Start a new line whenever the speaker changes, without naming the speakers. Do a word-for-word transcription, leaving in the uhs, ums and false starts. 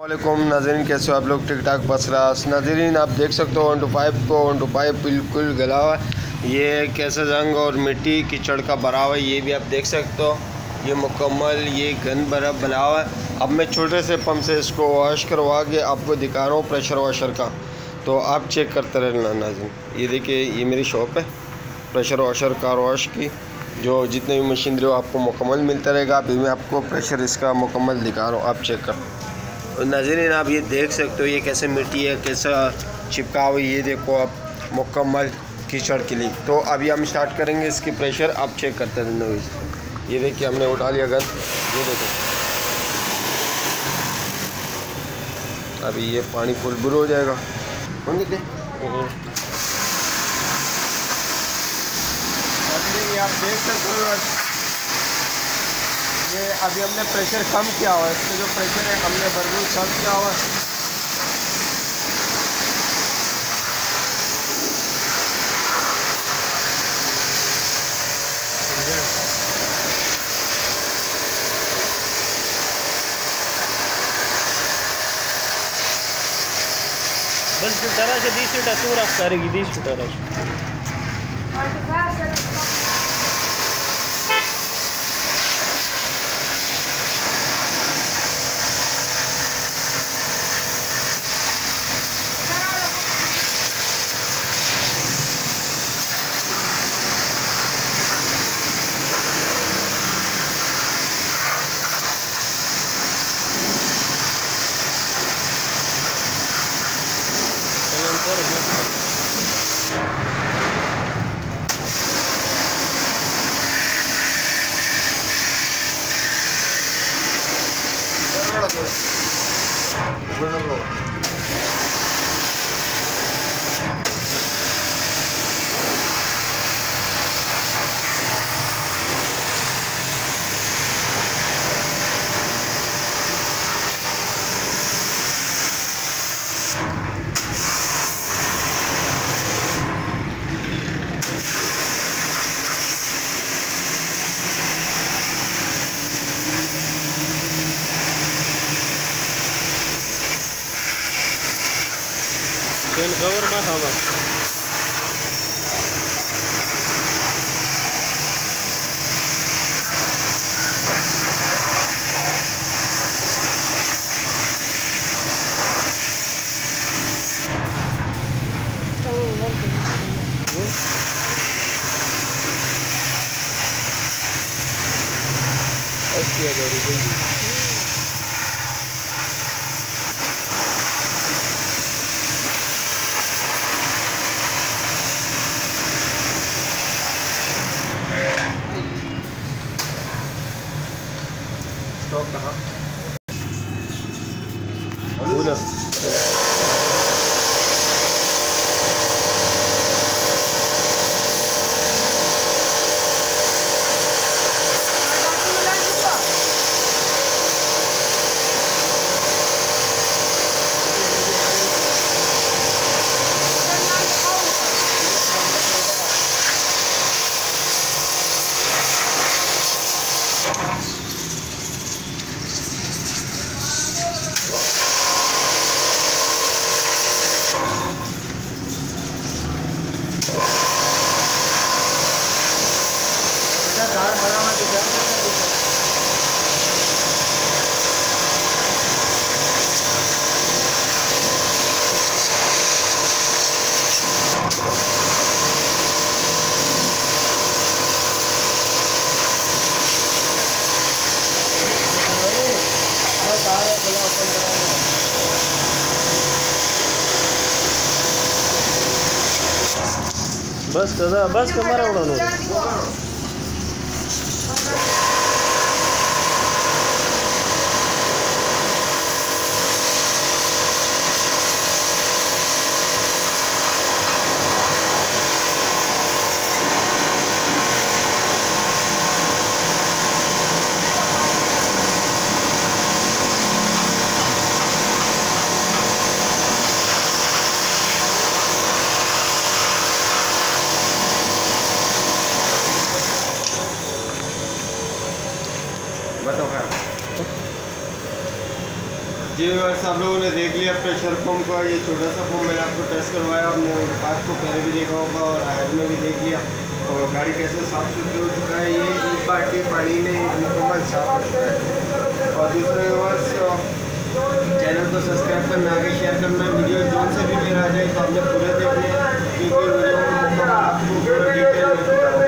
वालेकुम नाज़रीन, कैसे हो आप लोग? ठीक ठाक बसरास नाज़रीन, आप देख सकते हो वन टू फाइव को वन टू फाइव बिल्कुल गला हुआ है। ये कैसे जंग और मिट्टी कीचड़ का भरा हुआ है, ये भी आप देख सकते हो। ये मुकम्मल ये गन भरा बना हुआ है। अब मैं छोटे से पंप से इसको वॉश करवा के आपको दिखा रहा हूँ प्रेशर वॉशर का, तो आप चेक करते रहना नाज़रीन। ये देखिए, ये मेरी शॉप है प्रेशर वॉशर कार वॉश की, जो जितने भी मशीनरी हो आपको मुकम्मल मिलता रहेगा। अभी मैं आपको प्रेशर इसका मुकम्मल दिखा रहा हूँ, आप चेक कर। नाज़रीन आप ये देख सकते हो, ये कैसे मिट्टी है, कैसा चिपका हुआ, ये देखो आप मुकम्मल कीचड़ के लिए। तो अभी हम स्टार्ट करेंगे इसकी प्रेशर, आप चेक करते रहना। ये देखिए हमने उठा लिया गन, ये देखो अभी ये पानी फुल बुर हो जाएगा। अभी आप देख सकते हो, ये अभी हमने प्रेशर कम किया हुआ है, इसका जो प्रेशर है हमने भरपूर कम किया हुआ है।
बस तरह से बीस लीटर तू रख करेगी बीस लीटर कवर में हवा अस्सी हज़ार रुपये
स्टॉक कहाँ? बस दादा बस कमरा उड़ानो व्यूअर्स आप लोगों ने देख लिया प्रेशर पंप का ये छोटा सा पंप मैंने आपको टेस्ट करवाया, आपने बात को पहले भी देखा होगा और हायर में भी देख लिया। और गाड़ी कैसे साफ़ सुथरी हो चुका है, ये एक बाल्टी पानी में मुकम्मल साफ हो चुका है। और दूसरे व्यूअर्स चैनल को सब्सक्राइब करना, आगे शेयर करना, वीडियो जोन से भी मेरा आ जाए तो आपने पूरे देखने हैं क्योंकि वीडियो में आपको पूरा डिटेल